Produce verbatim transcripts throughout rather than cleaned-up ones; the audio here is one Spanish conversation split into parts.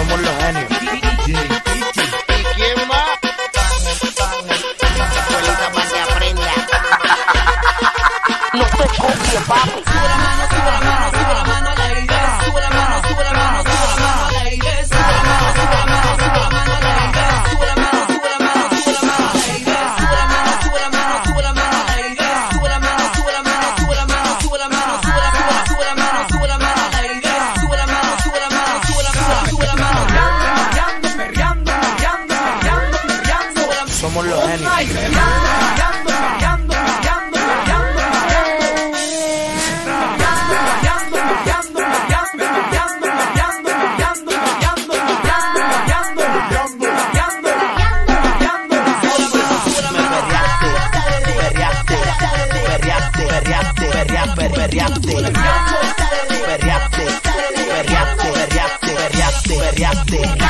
Somos los genios. ¿Y quién más? Solita para que aprenda. No te copies, papi. Sube la mano, sube la mano, sube la mano al aire. Sube la mano, sube la mano, sube la mano al aire. Sube la mano, sube la mano, sube la mano al aire. Sube la mano, sube la mano, sube la mano al aire. Sube la mano, sube la mano, sube la mano al aire. Sube la mano, sube la mano, sube la mano, sube la mano, sube la mano, sube la mano, sube la mano al aire. Sube la mano, sube la mano, sube la mano, sube la mano. Perreando, perreando, perreando, perreando, perreando. Somos los genios. Perreaste, perreaste, perreaste, perreaste, perreaste, perreaste, perreaste.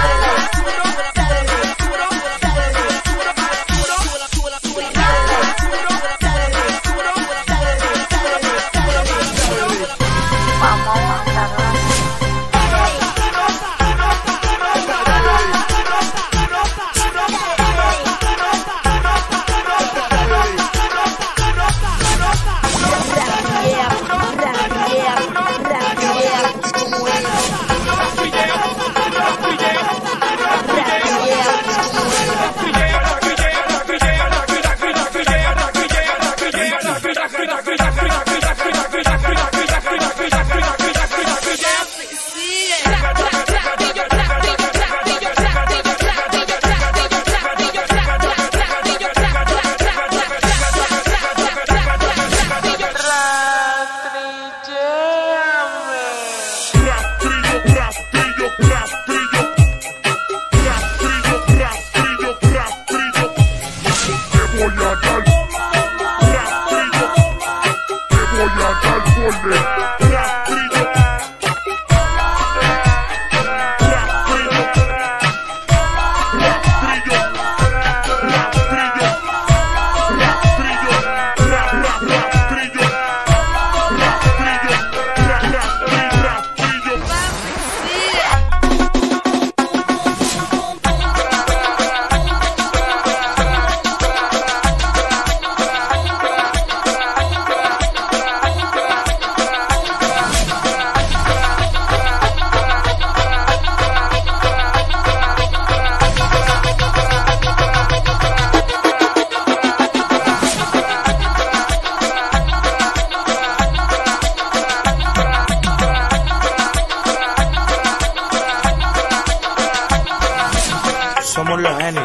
Somos los genios.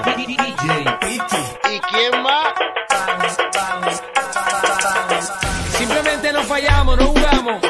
¿Y quién más? Simplemente no fallamos, no jugamos.